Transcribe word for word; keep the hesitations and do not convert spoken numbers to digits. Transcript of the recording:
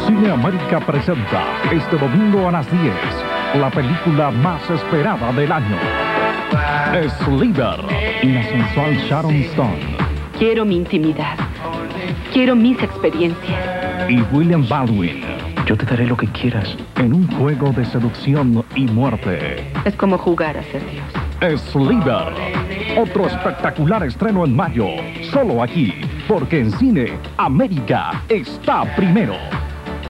Cine América presenta este domingo a las diez la película más esperada del año. Sleeper y la sensual Sharon Stone. Quiero mi intimidad. Quiero mis experiencias. Y William Baldwin. Yo te daré lo que quieras. En un juego de seducción y muerte. Es como jugar a ser Dios. Sleeper. Otro espectacular estreno en mayo. Solo aquí, porque en Cine América está primero.